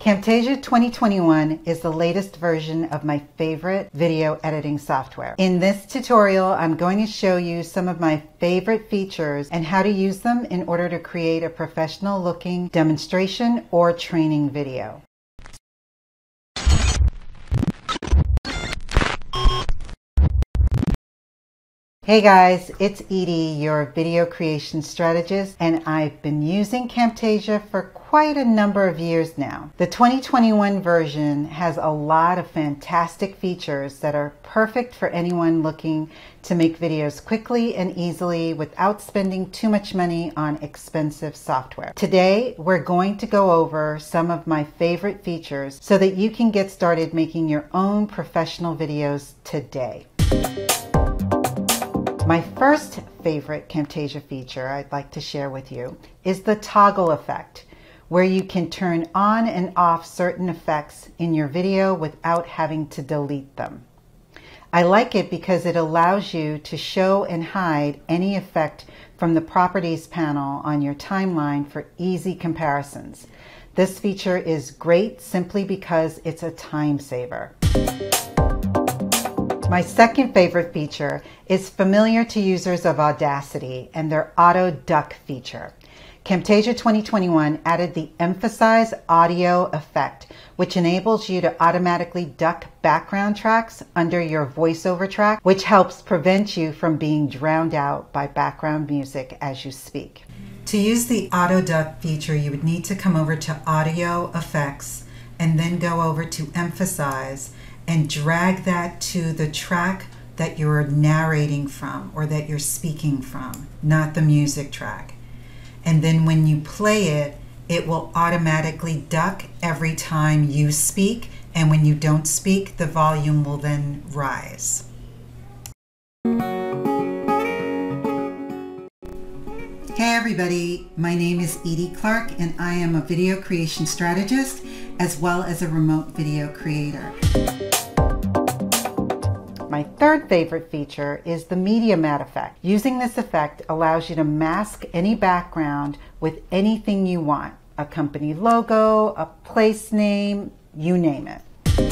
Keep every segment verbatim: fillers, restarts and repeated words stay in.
Camtasia twenty twenty-one is the latest version of my favorite video editing software. In this tutorial, I'm going to show you some of my favorite features and how to use them in order to create a professional looking demonstration or training video. Hey guys, it's Edie, your video creation strategist, and I've been using Camtasia for quite a number of years now. The twenty twenty-one version has a lot of fantastic features that are perfect for anyone looking to make videos quickly and easily without spending too much money on expensive software. Today, we're going to go over some of my favorite features so that you can get started making your own professional videos today. My first favorite Camtasia feature I'd like to share with you is the toggle effect, where you can turn on and off certain effects in your video without having to delete them. I like it because it allows you to show and hide any effect from the properties panel on your timeline for easy comparisons. This feature is great simply because it's a time saver. My second favorite feature is familiar to users of Audacity and their Auto Duck feature. Camtasia twenty twenty-one added the Emphasize Audio effect, which enables you to automatically duck background tracks under your voiceover track, which helps prevent you from being drowned out by background music as you speak. To use the Auto Duck feature, you would need to come over to Audio Effects and then go over to Emphasize and drag that to the track that you're narrating from or that you're speaking from, not the music track. And then when you play it, it will automatically duck every time you speak, and when you don't speak, the volume will then rise. Hey everybody, my name is Edie Clark and I am a video creation strategist as well as a remote video creator. My third favorite feature is the Media Mat effect. Using this effect allows you to mask any background with anything you want. A company logo, a place name, you name it.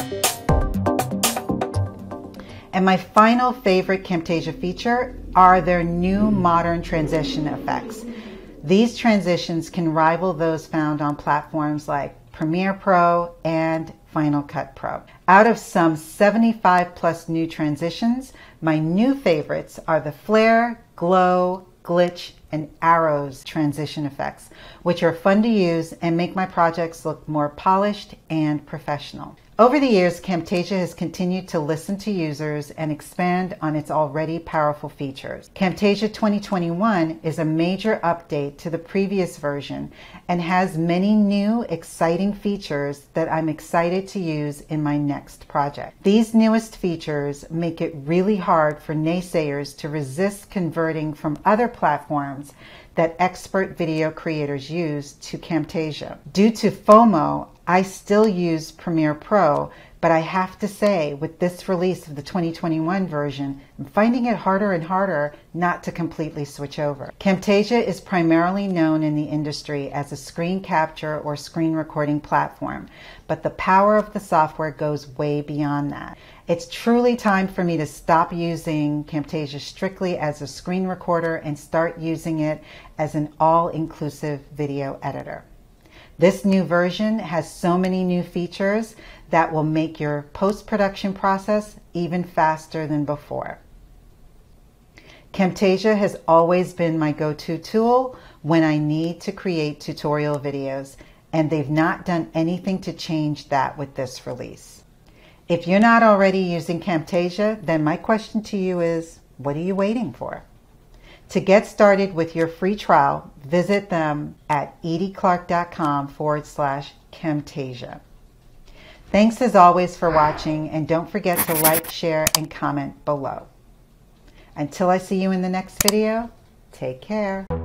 And my final favorite Camtasia feature are their new modern transition effects. These transitions can rival those found on platforms like Premiere Pro and Final Cut Pro. Out of some seventy-five plus new transitions, my new favorites are the flare, glow, glitch, and arrows transition effects, which are fun to use and make my projects look more polished and professional. Over the years, Camtasia has continued to listen to users and expand on its already powerful features. Camtasia twenty twenty-one is a major update to the previous version and has many new, exciting features that I'm excited to use in my next project. These newest features make it really hard for naysayers to resist converting from other platforms that expert video creators use to Camtasia. Due to FOMO, I still use Premiere Pro, but I have to say, with this release of the twenty twenty-one version, I'm finding it harder and harder not to completely switch over. Camtasia is primarily known in the industry as a screen capture or screen recording platform, but the power of the software goes way beyond that. It's truly time for me to stop using Camtasia strictly as a screen recorder and start using it as an all-inclusive video editor. This new version has so many new features that will make your post-production process even faster than before. Camtasia has always been my go-to tool when I need to create tutorial videos, and they've not done anything to change that with this release. If you're not already using Camtasia, then my question to you is, what are you waiting for? To get started with your free trial, visit them at edieclark.com forward slash Camtasia. Thanks as always for watching, and don't forget to like, share, and comment below. Until I see you in the next video, take care.